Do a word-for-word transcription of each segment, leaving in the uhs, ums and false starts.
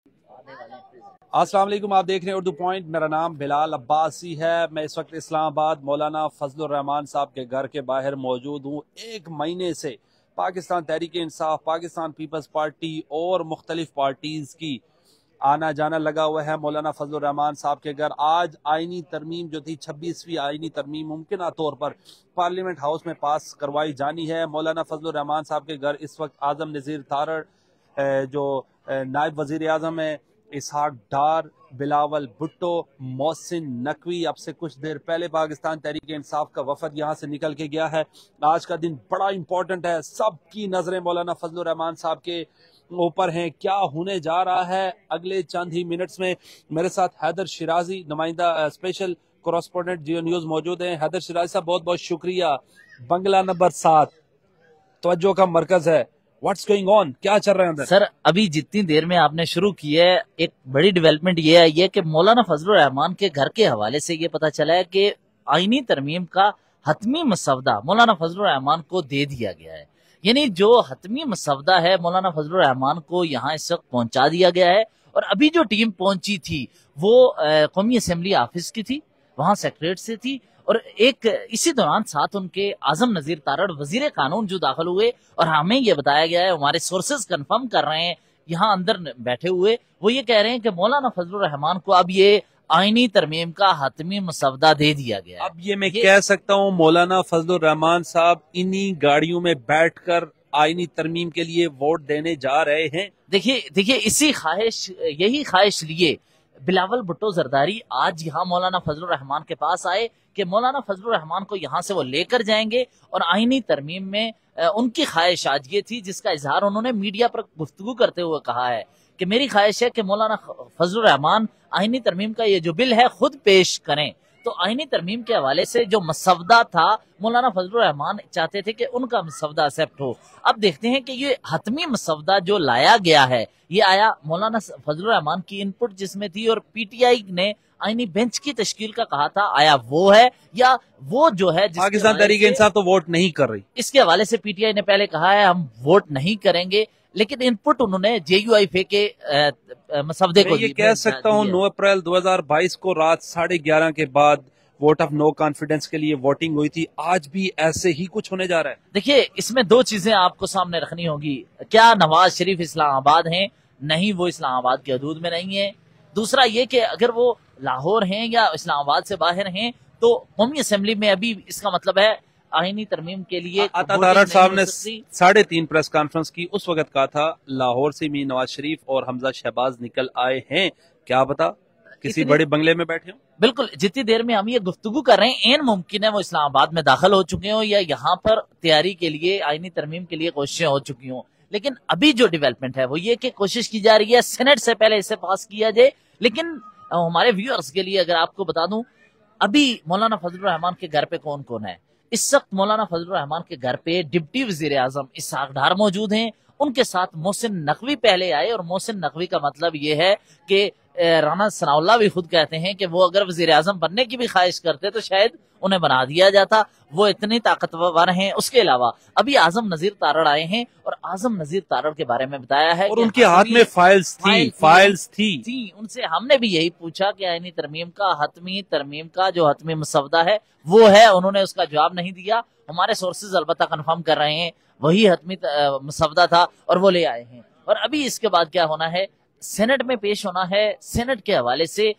अस्सलाम वालेकुम, आप देख रहे हैं उर्दू पॉइंट। मेरा नाम बिलाल अब्बासी है। मैं इस वक्त इस्लामाबाद मौलाना फजलुर रहमान साहब के घर के बाहर मौजूद हूँ। एक महीने से पाकिस्तान तहरीक इंसाफ, पाकिस्तान पीपल्स पार्टी और मुख्तलिफ पार्टीज़ की आना जाना लगा हुआ है मौलाना फजलुर रहमान साहब के घर। आज आइनी तरमीम जो थी, छब्बीसवीं आइनी तरमीम मुमकिन तौर पर पार्लियामेंट हाउस में पास करवाई जानी है। मौलाना फजलुर रहमान साहब के घर इस वक्त आजम नज़ीर तारड़, जो नायब वज़ीर आज़म है, इसहाक डार, बिलावल भुट्टो, मोहसिन नकवी, अब से कुछ देर पहले पाकिस्तान तहरीक इंसाफ का वफद यहाँ से निकल के गया है। आज का दिन बड़ा इंपॉर्टेंट है, सबकी नजरें मौलाना फजलुर रहमान साहब के ऊपर हैं। क्या होने जा रहा है अगले चंद ही मिनट्स में। मेरे साथ हैदर शिराजी, नुमाइंदा स्पेशल कॉरेस्पोंडेंट जियो न्यूज मौजूद हैं। हैदर शिराजी साहब, बहुत बहुत शुक्रिया। बंगला नंबर सात तवज्जो का मरकज है, व्हाट्स गोइंग ऑन, क्या चल रहा है अंदर? सर, अभी जितनी देर में आपने शुरू की है, एक बड़ी डेवलपमेंट ये आई है कि मौलाना फजलुर रहमान के घर के हवाले से ये पता चला है कि आईनी तरमीम का हतमी मसवदा मौलाना फजलुर रहमान को दे दिया गया है। यानी जो हतमी मसवदा है मौलाना फजलुर रहमान को यहाँ इस वक्त पहुंचा दिया गया है। और अभी जो टीम पहुंची थी वो कौमी असेंबली ऑफिस की थी, वहां सेक्रेटरीट से थी। और एक इसी दौरान साथ उनके आजम नजीर तारड़ वजीर कानून जो दाखिल हुए, और हमें ये बताया गया है, हमारे सोर्सेज कंफर्म कर रहे हैं यहाँ अंदर बैठे हुए, वो ये कह रहे हैं कि मौलाना फजलुर रहमान को अब ये आईनी तरमीम का हतमी मसवदा दे दिया गया है। अब ये मैं ये... कह सकता हूँ मौलाना फजलुर रहमान साहब इन्हीं गाड़ियों में बैठकर आईनी तरमीम के लिए वोट देने जा रहे हैं। देखिए देखिए इसी ख्वाहिश यही ख्वाहिश लिए बिलावल भुट्टो जरदारी आज यहाँ मौलाना फजलुर रहमान के पास आए कि मौलाना फजलुर रहमान को यहाँ से वो लेकर जाएंगे। और आईनी तरमीम में उनकी ख्वाहिश आज ये थी, जिसका इजहार उन्होंने मीडिया पर गुफ्तगू करते हुए कहा है कि मेरी ख्वाहिश है कि मौलाना फजलुर रहमान आईनी तरमीम का ये जो बिल है खुद पेश करें। तो आईनी तरमीम के हवाले से जो मसवदा था, मौलाना फजलुर रहमान चाहते थे कि उनका मसवदा एक्सेप्ट हो। अब देखते हैं कि ये हतमी मसवदा जो लाया गया है, ये आया मौलाना फजलुर रहमान की इनपुट जिसमें थी, और पीटीआई ने आईनी बेंच की तश्कील का कहा था, आया वो है या वो जो है पाकिस्तान तहरीक इंसाफ तो वोट नहीं कर रही। इसके हवाले से पीटीआई ने पहले कहा है हम वोट नहीं करेंगे, लेकिन इनपुट उन्होंने जेयूआईफे के मसवदे को ये कह सकता हूँ नौ अप्रैल दो हजार बाईस को रात साढ़े ग्यारह के बाद वोट ऑफ नो कॉन्फिडेंस के लिए वोटिंग हुई थी। आज भी ऐसे ही कुछ होने जा रहा है। देखिए, इसमें दो चीजें आपको सामने रखनी होगी। क्या नवाज शरीफ इस्लामाबाद हैं? नहीं, वो इस्लामाबाद के हदूद में नहीं है। दूसरा ये कि अगर वो लाहौर हैं या इस्लामाबाद से बाहर हैं तो कौमी असेंबली में अभी इसका मतलब है आईनी तरमीम के लिए तारड़ साहब ने साढ़े तीन प्रेस कॉन्फ्रेंस की, उस वक्त कहा था लाहौर से भी नवाज शरीफ और हमजा शहबाज निकल आए हैं। क्या बता किसी बड़े बंगले में बैठे हो? बिल्कुल, जितनी देर में हम ये गुफ्तगू कर रहे हैं, एन मुमकिन है वो इस्लामाबाद में दाखिल हो चुके हो या यहाँ पर तैयारी के लिए आईनी तरमीम के लिए कोशिशें हो चुकी हों। लेकिन अभी जो डेवलपमेंट है वो ये कि कोशिश की जा रही है सेनेट से पहले इसे पास किया जाए। लेकिन हमारे व्यूअर्स के लिए अगर आपको बता दूं, अभी मौलाना फजलुर रहमान के घर पे कौन कौन है? इस वक्त मौलाना फजलुर रहमान के घर पे डिप्टी वजीर आजम इसहाक डार मौजूद हैं, उनके साथ मोहसिन नकवी पहले आए। और मोहसिन नकवी का मतलब ये है कि राना सनाउल्लाह भी खुद कहते हैं कि वो अगर वजीर आजम बनने की भी ख्वाहिश करते तो शायद उन्हें बना दिया जाता, वो इतने ताकतवर हैं। उसके अलावा अभी आजम नजीर तारड़ आए हैं और आजम नजीर तारड़ के बारे में बताया है और उनके हाथ में फाइल्स थी फाइल्स थी थी उनसे हमने भी यही पूछा कि आईनी तरमीम का हतमी तरमीम का जो हतमी मसवदा है वो है, उन्होंने उसका जवाब नहीं दिया। हमारे सोर्सेज अलबत्ता कंफर्म कर रहे हैं वही हतमी मसवदा था और वो ले आए हैं। और अभी इसके बाद क्या होना है, सेनेट में पेश होना है। सेनेट के हवाले से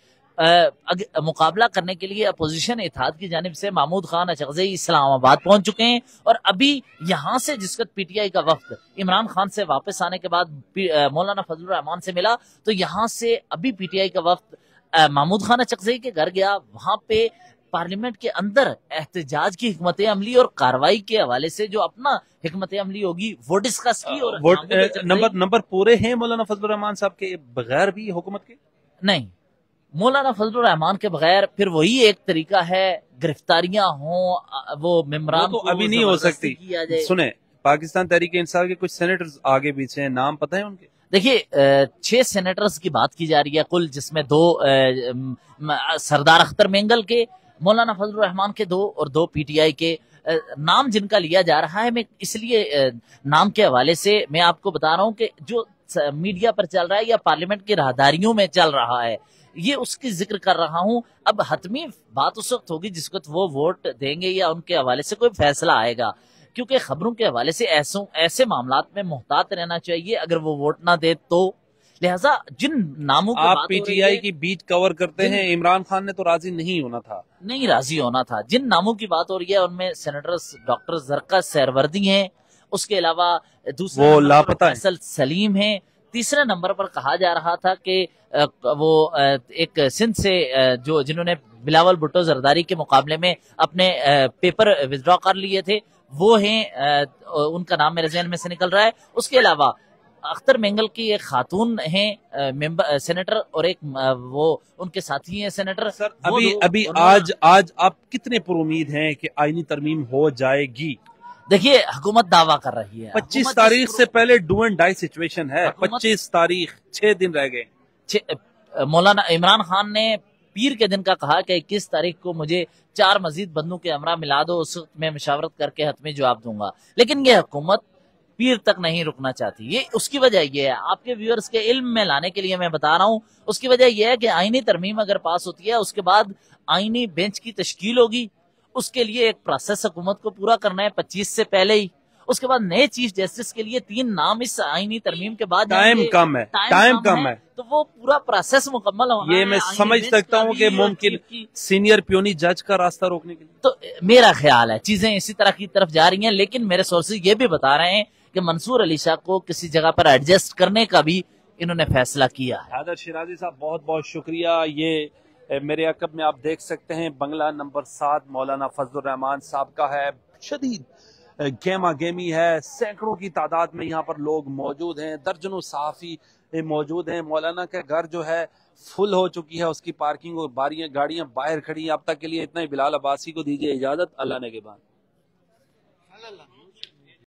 आ, मुकाबला करने के लिए अपोजिशन इत्तेहाद की जानिब से महमूद खान अचगज़ई इस्लामाबाद पहुंच चुके हैं। और अभी यहाँ से जिस वक्त पीटीआई का वफ्द इमरान खान से वापस आने के बाद मौलाना फजलुर रहमान से मिला, तो यहाँ से अभी पीटीआई का वफ्द महमूद खान अचगज़ई के घर गया। वहां पे पार्लियामेंट के अंदर एहतजाज की हिकमत अमली और कार्रवाई के हवाले से जो अपना हिकमत अमली होगी वो डिस्कस की। और वोट नंबर नंबर पूरे हैं मौलाना फजलुर रहमान साहब के बगैर भी हुकूमत के? नहीं, मौलाना फजलुर रहमान के बगैर फिर वही एक तरीका है, गिरफ्तारियां हों, वो मेम्बरान तो अभी नहीं हो सकती। सुने, पाकिस्तान तहरीक इंसाफ के कुछ सेनेटर्स आगे पीछे हैं, नाम पता है उनके? देखिए, छह सेनेटर्स की बात की जा रही है कुल, जिसमें दो सरदार अख्तर मेंगल के, मौलाना फजलुर रहमान के दो और दो पीटीआई के। नाम जिनका लिया जा रहा है, मैं इसलिए नाम के हवाले से मैं आपको बता रहा हूं कि जो میڈیا پر چل رہا ہے یا پارلیمنٹ کی راہداریوں میں چل رہا ہے، یہ اس کی ذکر کر رہا ہوں۔ اب حتمی بات اس وقت ہوگی جس وقت وہ ووٹ دیں گے یا ان کے حوالے سے کوئی فیصلہ آئے گا، کیونکہ خبروں کے حوالے سے ایسوں ایسے معاملات میں محتاط رہنا چاہیے اگر وہ ووٹ نہ دے تو۔ لہٰذا جن ناموں کی آپ بات پی ہو ٹی رہی آئی ہے کی بیٹ کور کرتے ہیں، عمران خان نے تو راضی نہیں ہونا تھا، نہیں راضی ہونا تھا، جن ناموں کی بات ہو رہی ہے ان میں سینیٹر ڈاکٹر زرقا سہروردی ہیں، اس کے علاوہ دوسرے وہ نمبر پر لاپتہ ہیں۔ فیصل سلیم ہیں، تیسرے نمبر پر کہا جا رہا تھا کہ وہ ایک سندھ سے جو جنہوں نے بلاول بھٹو زرداری کے مقابلے میں اپنے پیپر وتھڈرا کر لیے تھے وہ ہیں، ان کا نام میرے ذہن میں سے نکل رہا ہے۔ اس کے علاوہ اختر مینگل کی ایک خاتون ہیں ممبر سینیٹر، اور ایک وہ ان کے ساتھی ہیں سینیٹر۔ سر ابھی ابھی آج آج آپ کتنے پر امید ہیں کہ آئینی ترمیم ہو جائے گی؟ دیکھیے حکومت دعویٰ کر رہی ہے، پچیس تاریخ سے پہلے ڈو اینڈ ڈائی سچویشن ہے، پچیس تاریخ چھ دن رہ گئے۔ مولانا عمران خان نے پیر کے دن کا کہا کہ اکیس تاریخ کو مجھے چار مزید بندوں کے ہمراہ ملا دو، اس وقت میں مشاورت کر کے حتمی جواب دوں گا، لیکن یہ حکومت پیر تک نہیں رکنا چاہتی۔ یہ اس کی وجہ یہ ہے، آپ کے ویورز کے علم میں لانے کے لیے میں بتا رہا ہوں، اس کی وجہ یہ ہے کہ آئینی ترمیم اگر پاس ہوتی ہے اس کے بعد آئینی بینچ کی تشکیل ہوگی، اس کے لیے ایک پروسیس حکومت کو پورا کرنا ہے پچیس سے پہلے ہی، اس کے بعد نئے چیف جسٹس کے لیے تین نام اس آئینی ترمیم کے بعد ٹائم کم ہے، ٹائم کم ہے، تو وہ پورا پروسیس مکمل ہونا ہے۔ یہ میں سمجھ سکتا ہوں کہ ممکن سینئر پیونی جج کا راستہ روکنے کے لیے، تو میرا خیال ہے چیزیں اسی طرح کی طرف جا رہی ہیں، لیکن میرے سورسز یہ بھی بتا رہے ہیں کہ منصور علی شاہ کو کسی جگہ پر ایڈجسٹ کرنے کا بھی انہوں نے فیصلہ کیا ہے۔ حیدر شیرازی صاحب بہت بہت شکریہ۔ یہ میرے عقب میں آپ دیکھ سکتے ہیں بنگلہ نمبر سات مولانا فضل الرحمان صاحب کا ہے، شدید گیما گیمی ہے، سینکڑوں کی تعداد میں یہاں پر لوگ موجود ہیں، درجنوں صحافی موجود ہیں۔ مولانا کا گھر جو ہے فل ہو چکی ہے، اس کی پارکنگ اور باریاں گاڑیاں باہر کھڑی ہیں۔ اب تک کے لیے اتنا ہی، بلال عباسی کو دیجیے اجازت، اللہ نے کے بعد۔